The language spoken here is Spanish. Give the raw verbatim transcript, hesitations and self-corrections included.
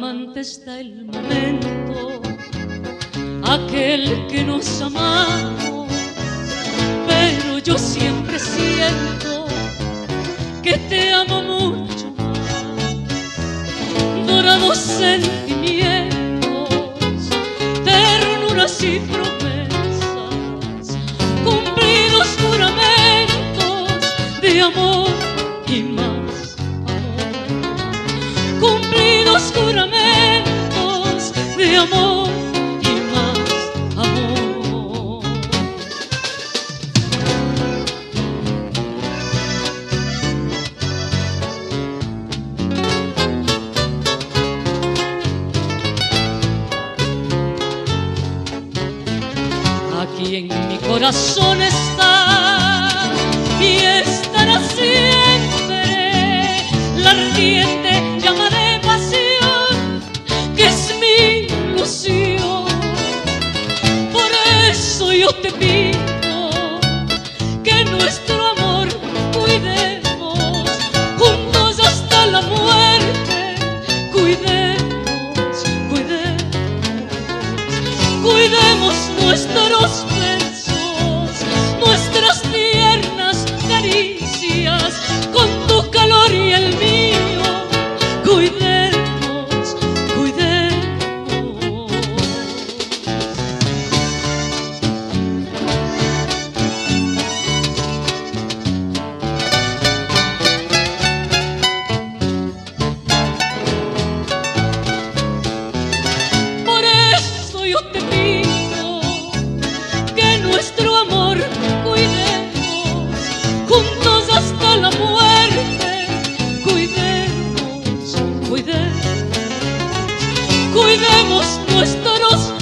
flamante está el momento, aquel que nos amamos, pero yo siempre siento que te amo mucho más. Dorados sentimientos, ternuras y promesas, cumplidos juramentos de amor y más amor, cumplidos juramentos de amor y más amor. Aquí en mi corazón está y estará siempre la ardiente llama de pasión que es mi ilusión. Por eso yo te pido que nuestro amor cuidemos juntos hasta la muerte. Cuidemos, cuidemos, cuidemos nuestros besos, nuestras tiernas caricias, con tu calor y el mío. Cuidemos, cuidemos. Por eso yo te pido que nuestro amor cuidemos juntos hasta la muerte. Cuidemos, cuidemos, cuidemos nuestros